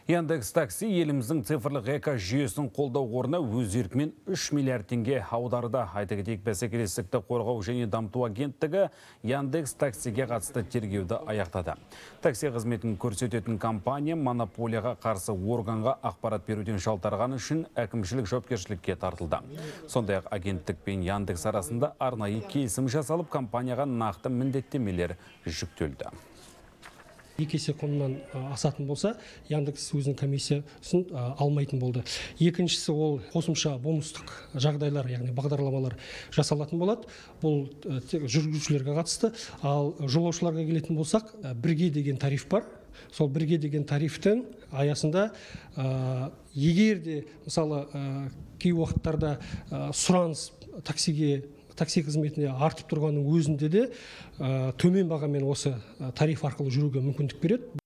Яндекс Такси еліміздің цифрлық жүйесін қолдау қорына өз еркімен 3 миллиард теңге аударда. Айта кетейік, бәсекелестікті қорғау және дамыту агенттігі Яндекс Таксиге қатысты тергеуді аяқтады. Такси қызметін көрсететін компания монополияға қарсы органға ақпарат беруден жалтарғаны үшін әкімшілік жауапкершілікке тартылды. Сондай-ақ агенттік пен Яндекс арасында арнайы келісім жасалып, компанияға нақты міндеттемелер жүктелді. Екі есе құнынан асатын болса, Яндекс өзінің комиссиясын алмайтын болды. Екіншісі, ол қосымша бонустық жағдайлар, яғни бағдарламалар жасалатын болады. Бұл тек жүргізушілерге қатысты. Ал жолаушыларға келетін болсақ, бірге деген тариф бар. Сол бірге деген тарифтің аясында егер де, мысалы, кей уақыттарда сұраныс такси қызметіне артып тұрғанның өзінде де төмен бағамен осы тариф арқылы жүруге мүмкіндік береді.